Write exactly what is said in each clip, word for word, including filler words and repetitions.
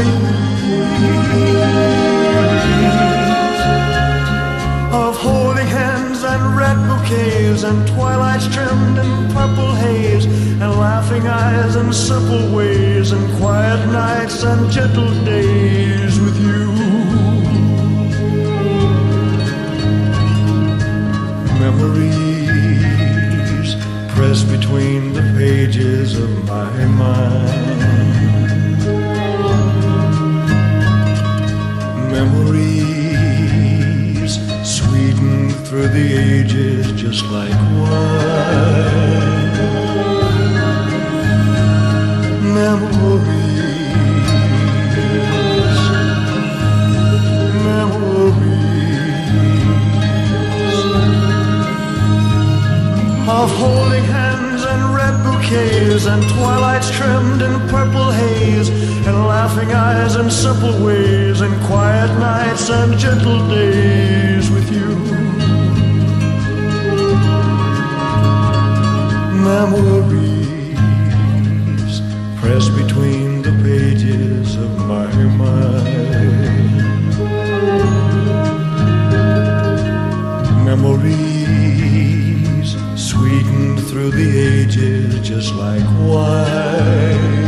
of holding hands and red bouquets and twilights trimmed in purple haze and laughing eyes and simple ways and quiet nights and gentle days with you. Memories pressed between the pages of my mind. Memories sweetened through the ages just like wine. Memories, memories of holding hands and red bouquets and twilights trimmed in purple haze and laughing eyes and simple ways and quiet nights and gentle days with you. Memories pressed between the pages of my mind. Memories sweetened through the ages just like wine.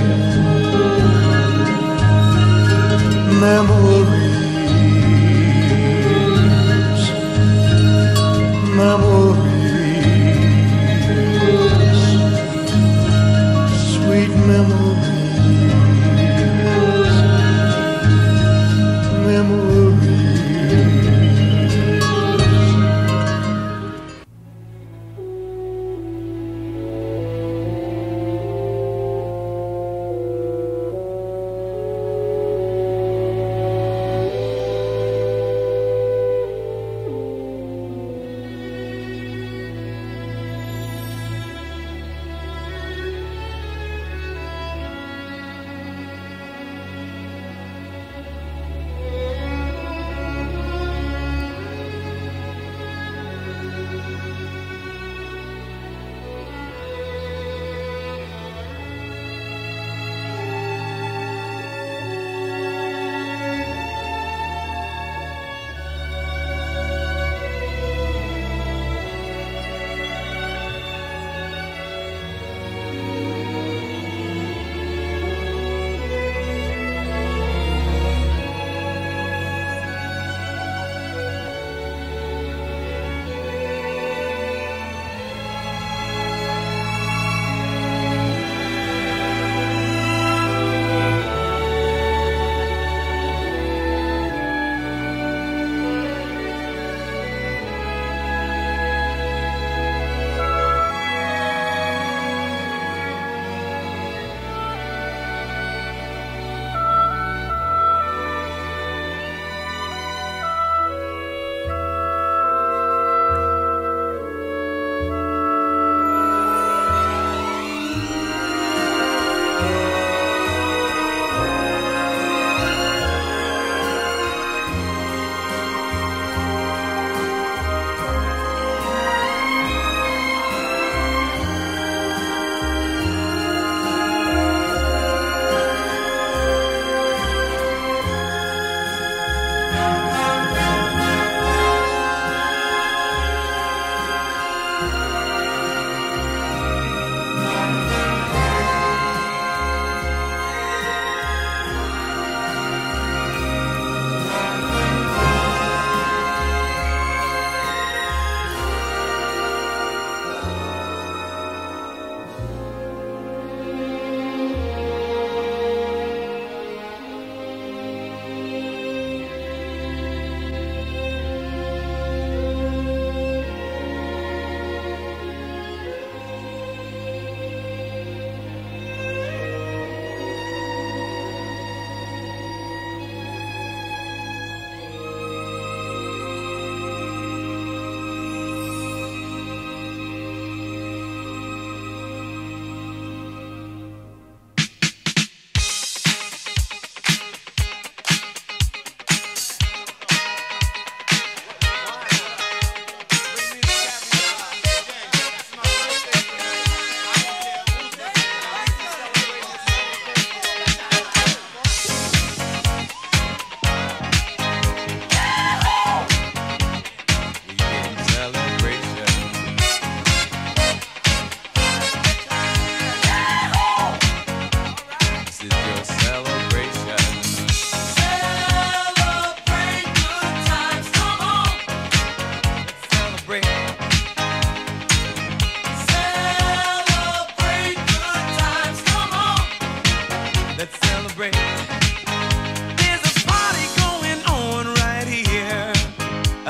Memories, memories, sweet memories.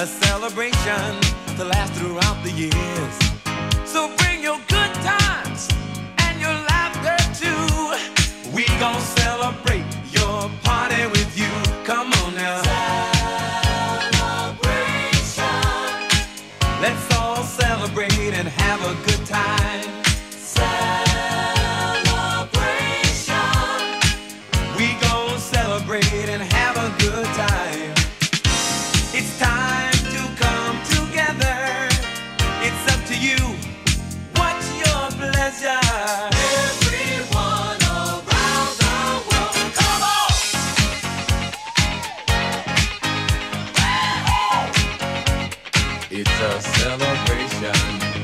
a celebration to last throughout the years. So bring your good times and your laughter too. We gon' celebrate your party with you. Come on now. Celebration. Let's all celebrate and have a good time. Celebration. We gon' celebrate and have a good time. It's time to come together. It's up to you. What's your pleasure? Everyone around the world, come on! It's a celebration.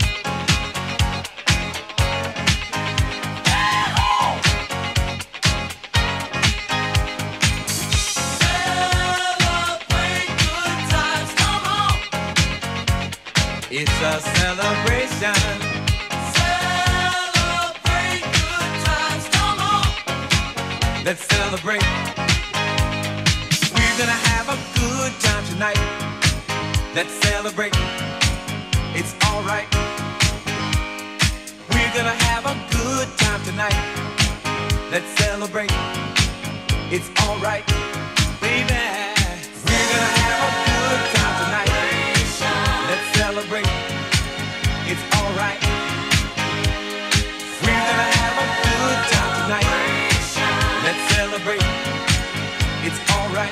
It's a celebration. Celebrate good times, come on. Let's celebrate. We're gonna have a good time tonight. Let's celebrate. It's alright. We're gonna have a good time tonight. Let's celebrate. It's alright, baby. We're gonna have a good time tonight. Let's celebrate. It's alright. We're gonna have a good time tonight. Let's celebrate. It's alright.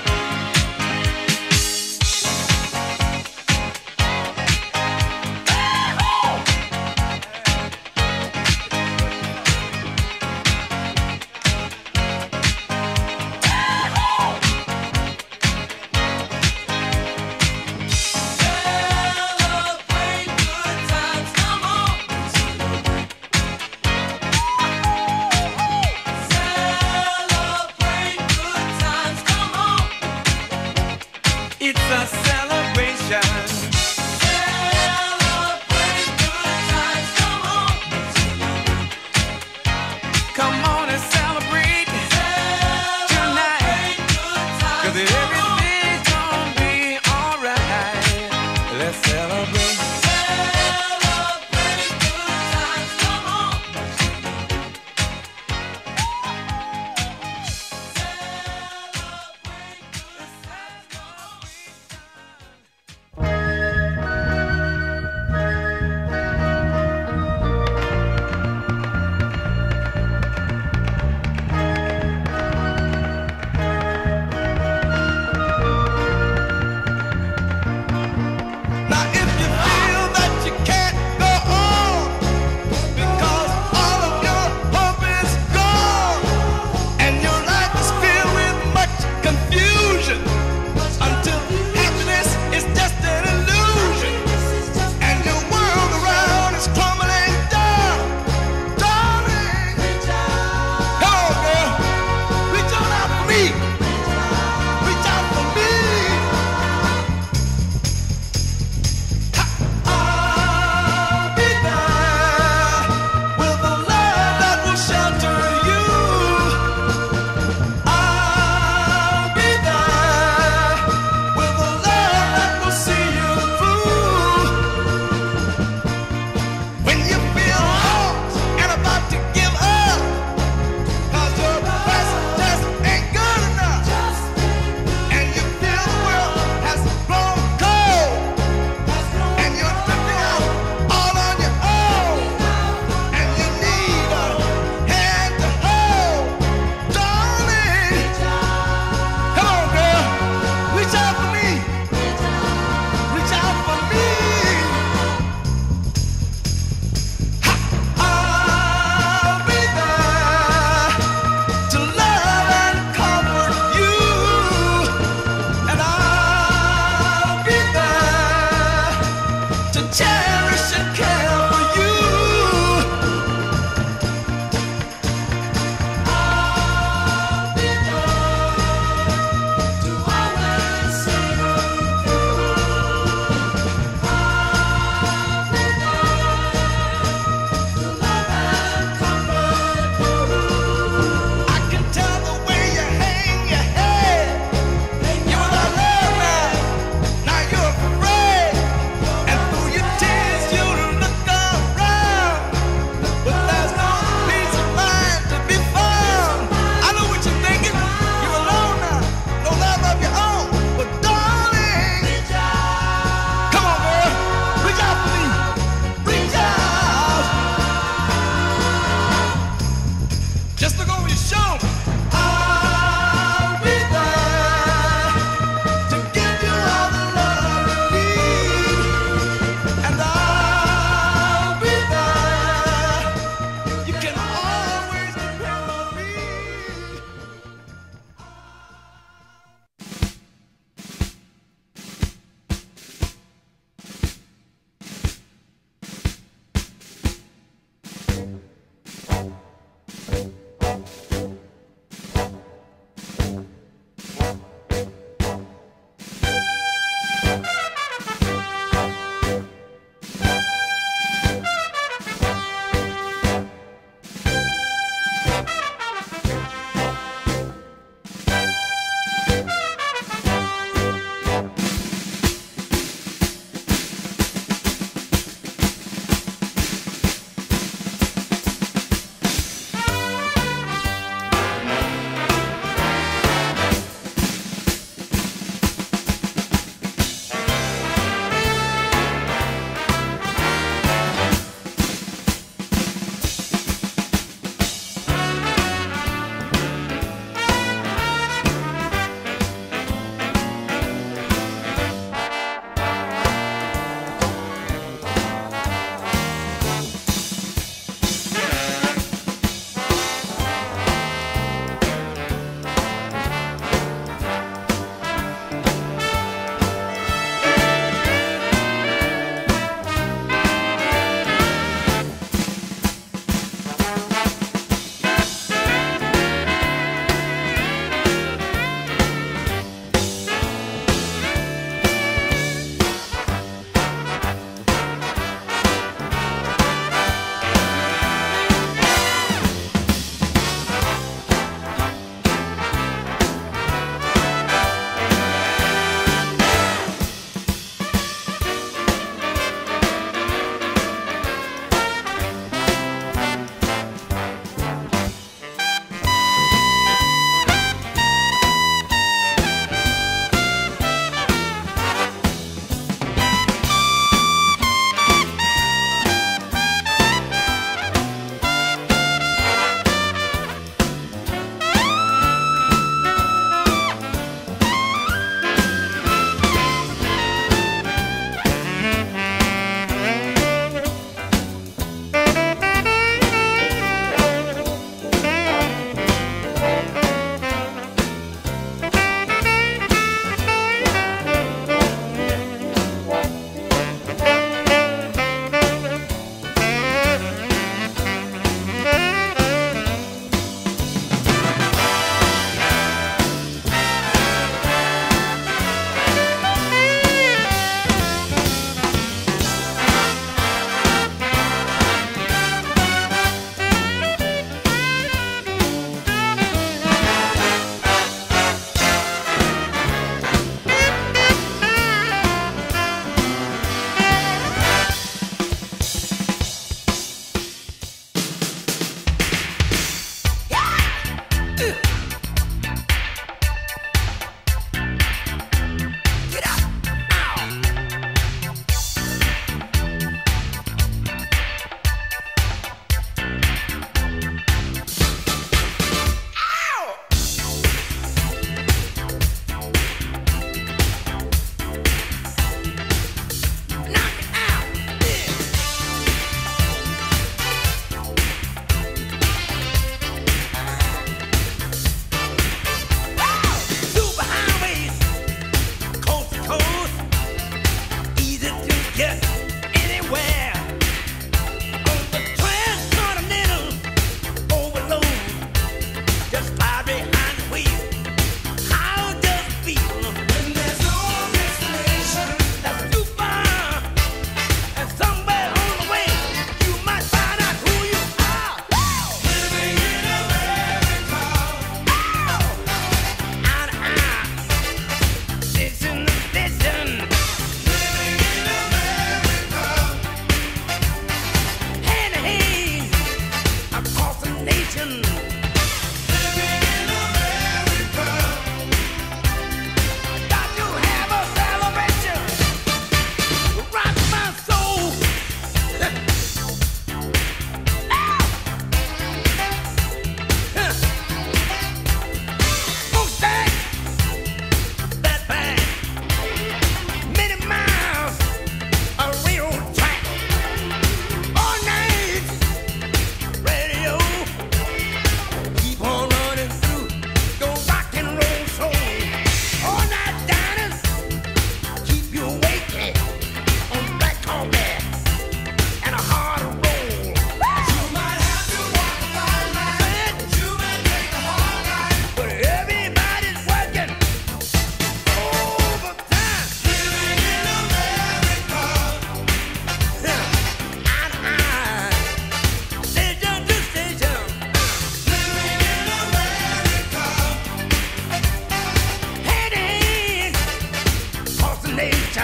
It's a celebration. Celebrate good times, come on. Come on and celebrate, celebrate tonight. Cause everything's gonna be alright. Let's celebrate. Celebrate good times, come on.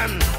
again.